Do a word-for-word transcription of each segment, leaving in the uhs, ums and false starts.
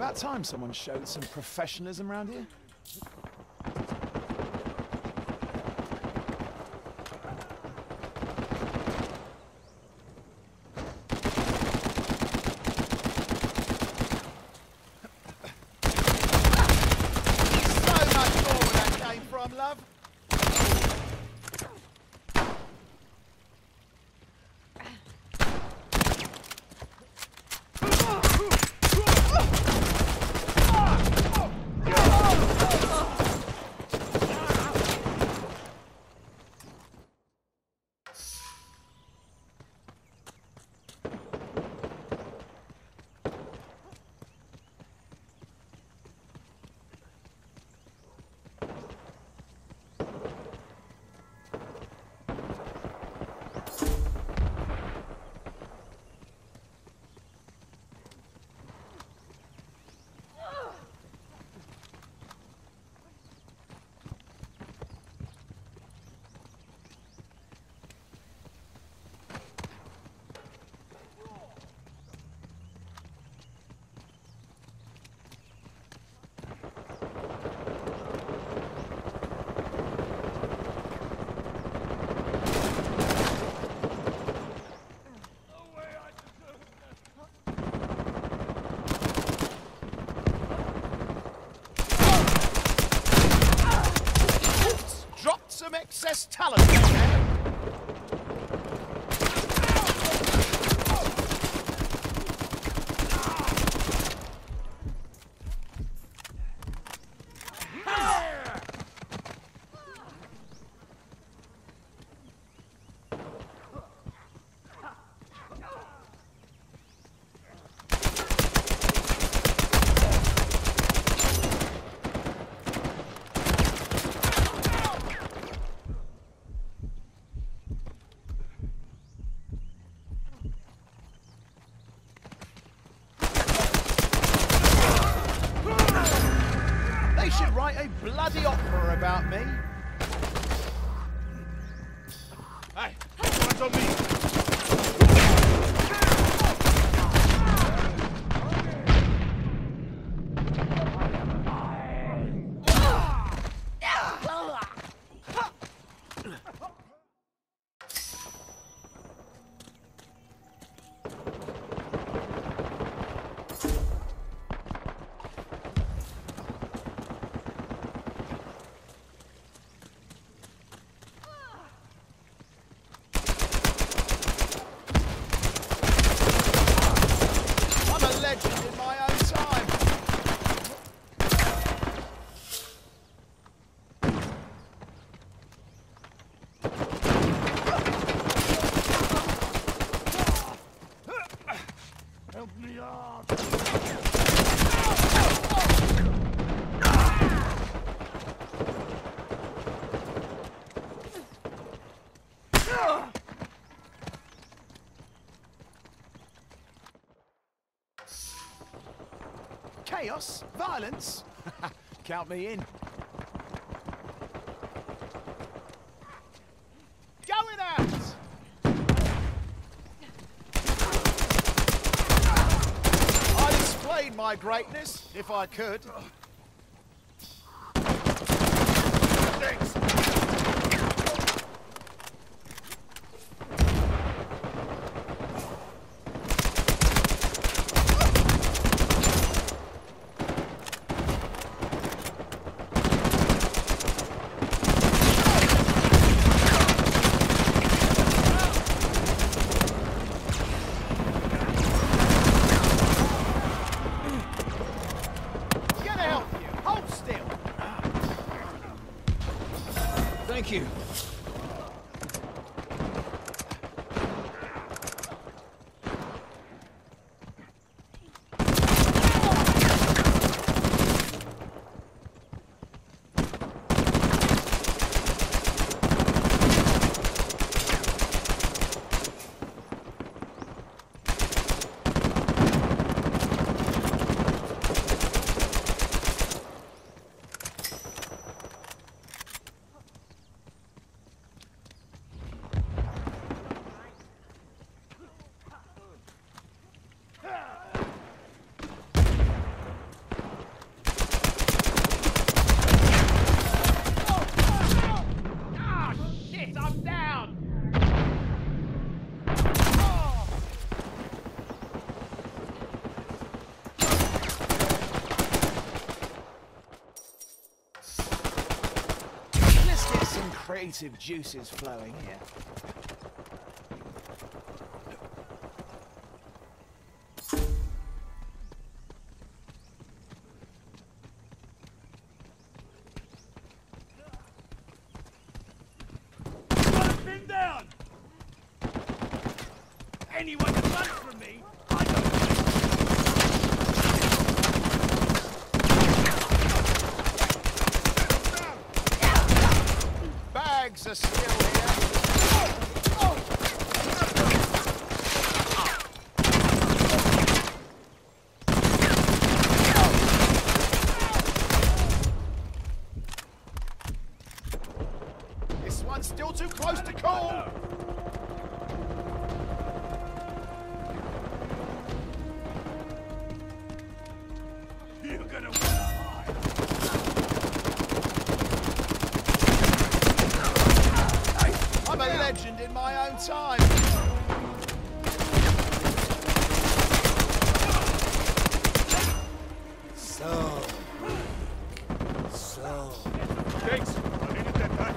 About time someone showed some professionalism around here. Some excess talent there. Write a bloody opera about me. Hey, hands on me. In my own time. Help me out. Chaos? Violence? Count me in. Going out! I'd explain my greatness, if I could. Thanks. Get out! creative juices flowing here. Down! Anyone that runs from me, I don't Bags are still here. Oh, this one's still too close to call. You're gonna wanna hide. I'm a legend in my own time. So, so. Thanks. I needed that back.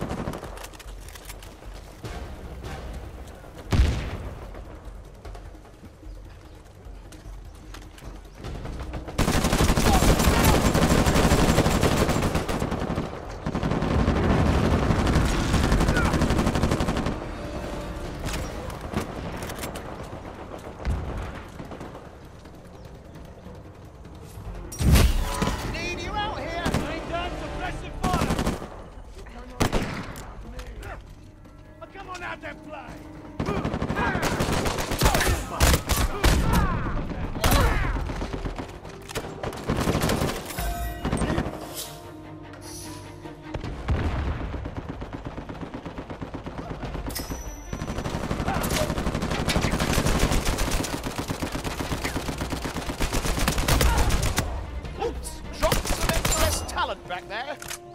Need you out here. Ain't done suppressive fire. Oh, come on out there, play. Oops, dropped some excess talent back there.